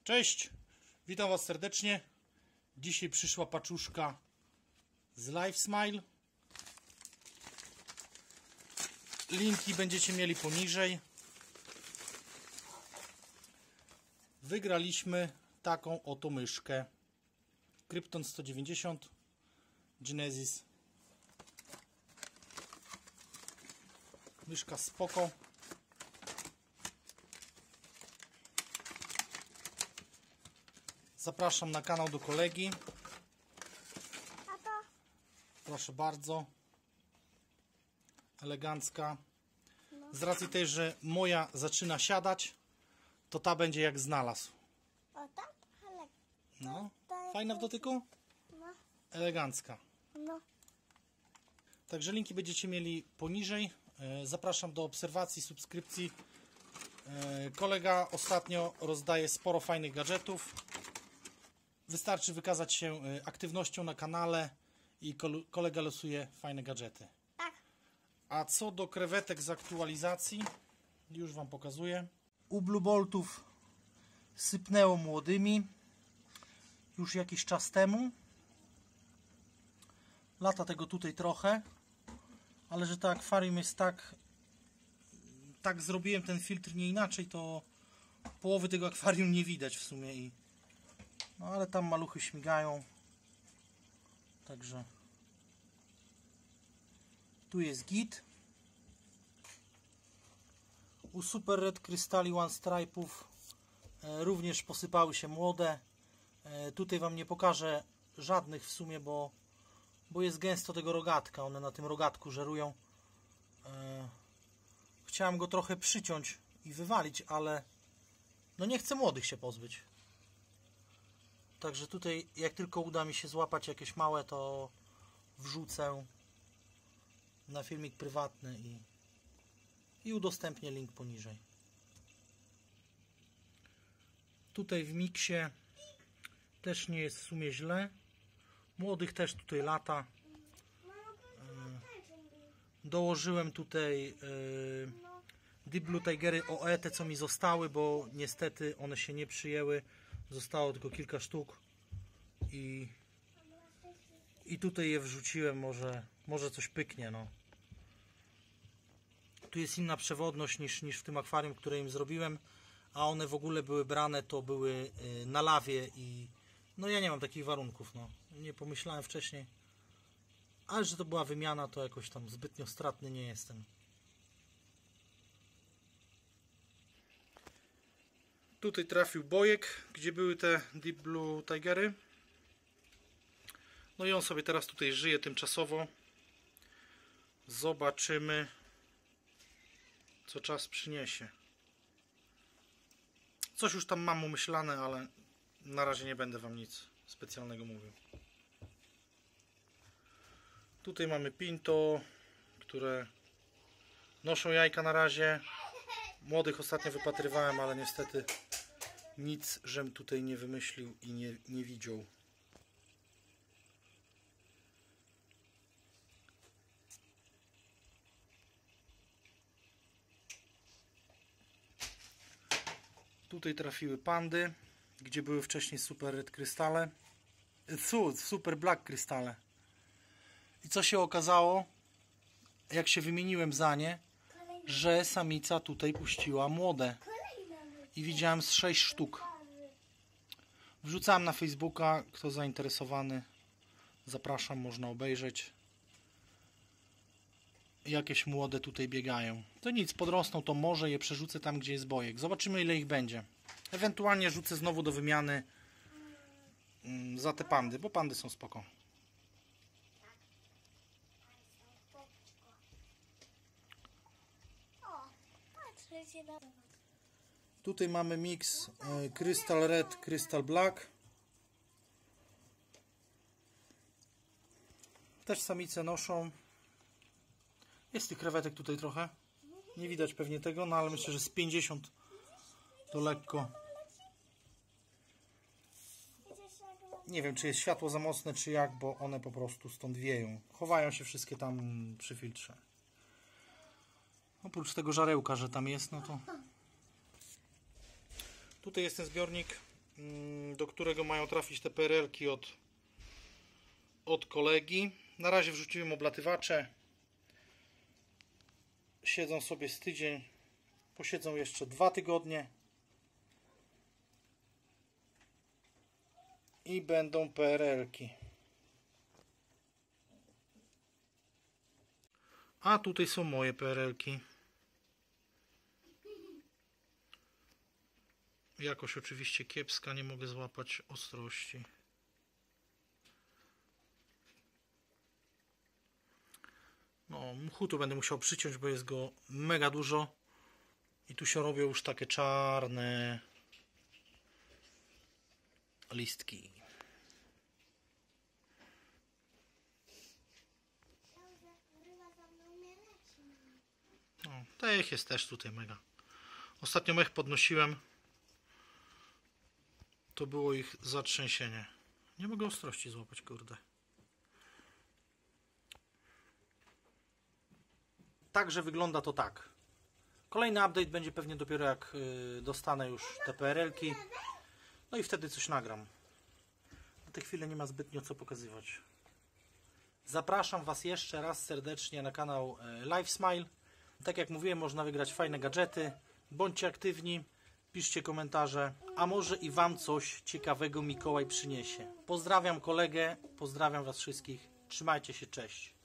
Cześć, witam Was serdecznie. Dzisiaj przyszła paczuszka z Live Smile. Linki będziecie mieli poniżej. Wygraliśmy taką oto myszkę Krypton 190 Genesis. Myszka spoko. Zapraszam na kanał do kolegi. Proszę bardzo. Elegancka. Z racji tej, że moja zaczyna siadać, to ta będzie jak znalazł. O tak? Ale... No. Fajna w dotyku? No. Elegancka. No. Także linki będziecie mieli poniżej. Zapraszam do obserwacji, subskrypcji. Kolega ostatnio rozdaje sporo fajnych gadżetów. Wystarczy wykazać się aktywnością na kanale i kolega losuje fajne gadżety. Tak. A co do krewetek z aktualizacji, już Wam pokazuję. U Blue Boltów sypnęło młodymi już jakiś czas temu. Lata tego tutaj trochę, ale że to akwarium jest tak zrobiłem ten filtr nie inaczej, to połowy tego akwarium nie widać w sumie. No ale tam maluchy śmigają. Także tu jest git. U Super Red Krystali One Stripe'ów również posypały się młode. Tutaj Wam nie pokażę żadnych w sumie, bo jest gęsto tego rogatka. One na tym rogatku żerują. Chciałem go trochę przyciąć i wywalić, ale no nie chcę młodych się pozbyć. Także tutaj jak tylko uda mi się złapać jakieś małe, to wrzucę na filmik prywatny i udostępnię link poniżej. Tutaj w miksie też nie jest w sumie źle. Młodych też tutaj lata. Dołożyłem tutaj Deep Blue Tigery OE, te co mi zostały, bo niestety one się nie przyjęły. Zostało tylko kilka sztuk i tutaj je wrzuciłem, może coś pyknie. No. Tu jest inna przewodność niż w tym akwarium, które im zrobiłem, a one w ogóle były brane, to były na lawie i no ja nie mam takich warunków, no. Nie pomyślałem wcześniej, ale że to była wymiana, to jakoś tam zbytnio stratny nie jestem. Tutaj trafił bojek, gdzie były te Deep Blue Tigery. No i on sobie teraz tutaj żyje tymczasowo. Zobaczymy, co czas przyniesie. Coś już tam mam umyślane, ale na razie nie będę Wam nic specjalnego mówił. Tutaj mamy Pinto, które noszą jajka na razie. Młodych ostatnio wypatrywałem, ale niestety nic żem tutaj nie wymyślił i nie widział. Tutaj trafiły pandy, gdzie były wcześniej Super Red krystale. Super Black krystale. I co się okazało, jak się wymieniłem za nie, że samica tutaj puściła młode. I widziałem z 6 sztuk. Wrzucałem na Facebooka, kto zainteresowany, zapraszam, można obejrzeć. Jakieś młode tutaj biegają. To nic, podrosną, to może je przerzucę tam, gdzie jest bojek. Zobaczymy, ile ich będzie. Ewentualnie rzucę znowu do wymiany za te pandy, bo pandy są spoko. Tutaj mamy miks Crystal Red, Crystal Black. Też samice noszą. Jest tych krewetek tutaj trochę. Nie widać pewnie tego, no ale myślę, że z 50 to lekko. Nie wiem, czy jest światło za mocne, czy jak, bo one po prostu stąd wieją. Chowają się wszystkie tam przy filtrze. Oprócz tego żarełka, że tam jest, no to... Tutaj jest ten zbiornik do którego mają trafić te PRL-ki od kolegi. Na razie wrzuciłem oblatywacze. Siedzą sobie z tydzień. Posiedzą jeszcze 2 tygodnie. I będą PRL-ki. A tutaj są moje PRL-ki. Jakość oczywiście kiepska, nie mogę złapać ostrości. No, mchu tu będę musiał przyciąć, bo jest go mega dużo. I tu się robią już takie czarne listki. No, tych jest też tutaj mega. Ostatnio mech podnosiłem. To było ich zatrzęsienie. Nie mogę ostrości złapać, kurde. Także wygląda to tak. Kolejny update będzie pewnie dopiero jak dostanę już te PRL-ki. No i wtedy coś nagram. Na tę chwilę nie ma zbytnio co pokazywać. Zapraszam Was jeszcze raz serdecznie na kanał LiveSmile. Tak jak mówiłem, można wygrać fajne gadżety. Bądźcie aktywni, piszcie komentarze, a może i Wam coś ciekawego Mikołaj przyniesie. Pozdrawiam kolegę, pozdrawiam Was wszystkich. Trzymajcie się, cześć.